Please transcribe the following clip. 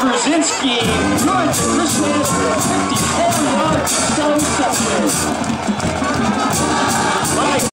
Gruszcynski. Good. Chris Nash for a 54-yard touchdown reception.